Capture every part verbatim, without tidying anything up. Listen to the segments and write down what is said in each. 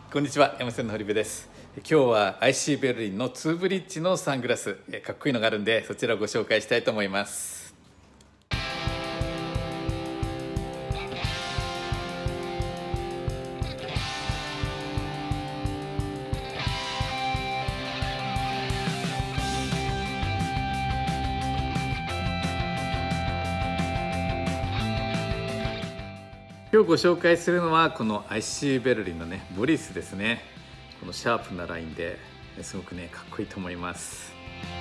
こんにちは、山線の堀部です。今日は アイシー ベルリンのツーブリッジのサングラス、かっこいいのがあるんで、そちらをご紹介したいと思います。今日ご紹介するのはこの アイシー ベルリンのねボリスですね。このシャープなラインですごくねかっこいいと思います。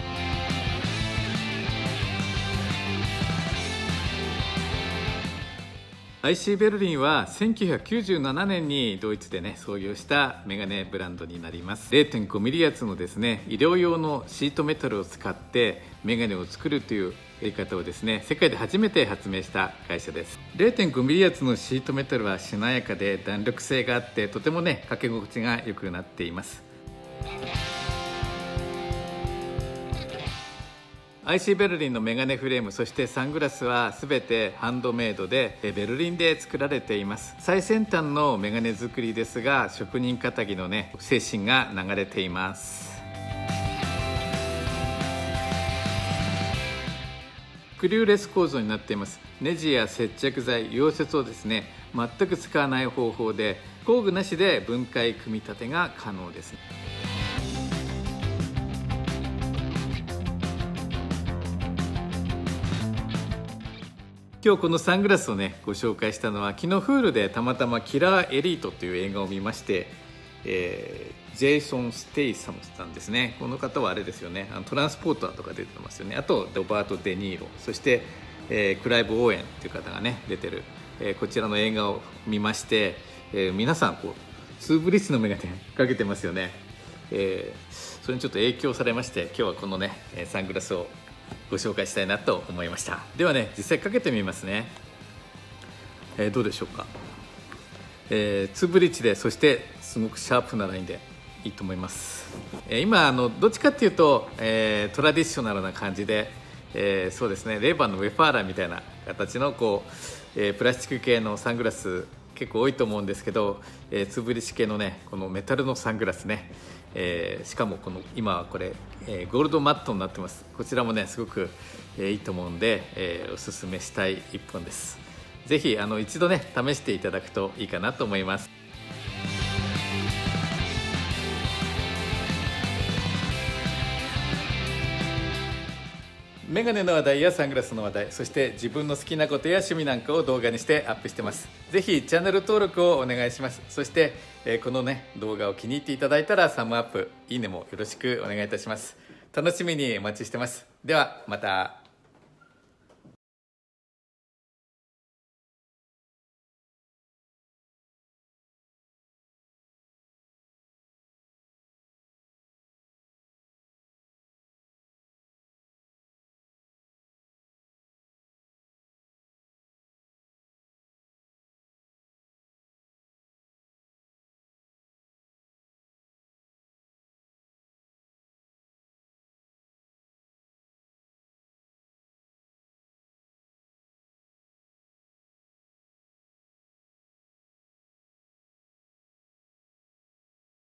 アイシー ベルリンはせんきゅうひゃくきゅうじゅうななねんにドイツでね創業したメガネブランドになります。 れいてんごミリ 厚のですね医療用のシートメタルを使ってメガネを作るというやり方をですね世界で初めて発明した会社です。 れいてんごミリ 厚のシートメタルはしなやかで弾力性があってとてもねかけ心地が良くなっています。アイシー ベルリンのメガネフレーム、そしてサングラスは全てハンドメイドでベルリンで作られています。最先端のメガネ作りですが、職人かたぎのね精神が流れています。スクリューレス構造になっています。ネジや接着剤、溶接をですね全く使わない方法で工具なしで分解組み立てが可能です。今日このサングラスをねご紹介したのは、昨日 Hulu でたまたまキラーエリートという映画を見まして、えー、ジェイソン・ステイサムさんですね。この方はあれですよね、あのトランスポーターとか出てますよね。あとロバート・デ・ニーロ、そして、えー、クライブ・オーエンという方がね出てる、えー、こちらの映画を見まして、えー、皆さんこうツーブリッジのメガネかけてますよね。えー、それにちょっと影響されまして、今日はこのねサングラスをご紹介したいなと思いました。ではね実際かけてみますね。えー、どうでしょうか。えー、ツーブリッジで、そしてすごくシャープなラインでいいと思います。えー、今あのどっちかっていうと、えー、トラディショナルな感じで、えー、そうですねレーバンのウェファーラーみたいな形のこう、えー、プラスチック系のサングラス結構多いと思うんですけど、えー、ツーブリッジ系のねこのメタルのサングラスね、えー、しかもこの今はこれ、えー、ゴールドマットになってます。こちらもねすごく、えー、いいと思うんで、えー、おすすめしたいいっぽんです。ぜひあの一度ね試していただくといいかなと思います。メガネの話題やサングラスの話題、そして自分の好きなことや趣味なんかを動画にしてアップしてます。ぜひチャンネル登録をお願いします。そして、えー、このね動画を気に入っていただいたらサムアップ、いいねもよろしくお願いいたします。楽しみにお待ちしてます。ではまた。